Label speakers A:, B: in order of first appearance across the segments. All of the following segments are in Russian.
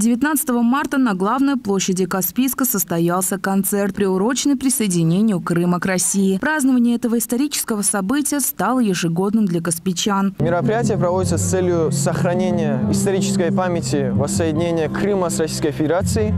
A: 19 марта на главной площади Каспийска состоялся концерт, приуроченный присоединению Крыма к России. Празднование этого исторического события стало ежегодным для каспийчан.
B: Мероприятие проводится с целью сохранения исторической памяти воссоединения Крыма с Российской Федерацией.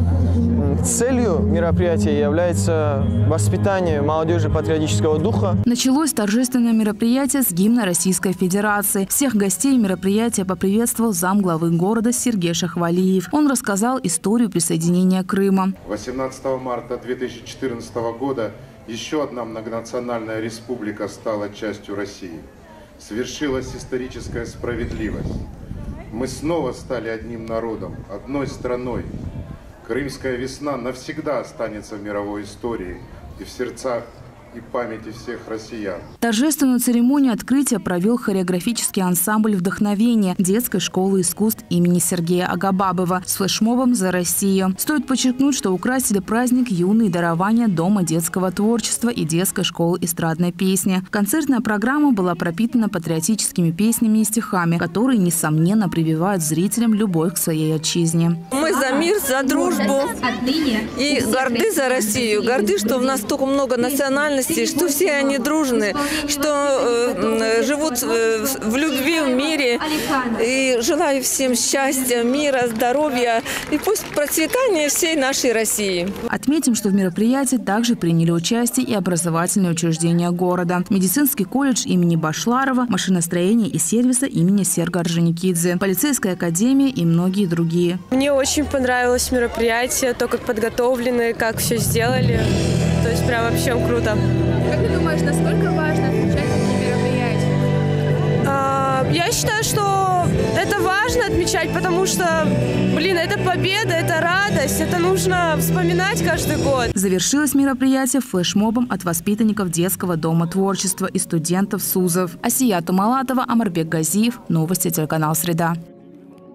B: Целью мероприятия является воспитание молодежи патриотического духа.
A: Началось торжественное мероприятие с гимна Российской Федерации. Всех гостей мероприятия поприветствовал замглавы города Сергей Шахвалиев. Он рассказал историю присоединения Крыма.
C: 18 марта 2014 года еще одна многонациональная республика стала частью России. Свершилась историческая справедливость. Мы снова стали одним народом, одной страной. Крымская весна навсегда останется в мировой истории и в сердцах и памяти всех россиян.
A: Торжественную церемонию открытия провел хореографический ансамбль «Вдохновение» детской школы искусств имени Сергея Агабабова с флешмобом «За Россию». Стоит подчеркнуть, что украсили праздник юные дарования Дома детского творчества и детской школы эстрадной песни. Концертная программа была пропитана патриотическими песнями и стихами, которые, несомненно, прививают зрителям любовь к своей отчизне.
D: Мы за мир, за дружбу и горды за Россию. Горды, что у нас столько много национальностей, что все они дружны, что живут в любви, в мире. И желаю всем счастья, мира, здоровья и пусть процветания всей нашей России.
A: Отметим, что в мероприятии также приняли участие и образовательные учреждения города. Медицинский колледж имени Башларова, машиностроение и сервиса имени Серга Орджоникидзе, полицейская академия и многие другие.
E: Мне очень понравилось мероприятие, то, как подготовлены, как все сделали. То есть прям вообще круто.
F: Как ты думаешь, насколько важно отмечать такие мероприятия?
E: Я считаю, что это важно отмечать, потому что, это победа, это радость, это нужно вспоминать каждый год.
A: Завершилось мероприятие флешмобом от воспитанников детского дома творчества и студентов СУЗов. Асия Тумалатова, Омарбек Газиев. Новости телеканал «Среда».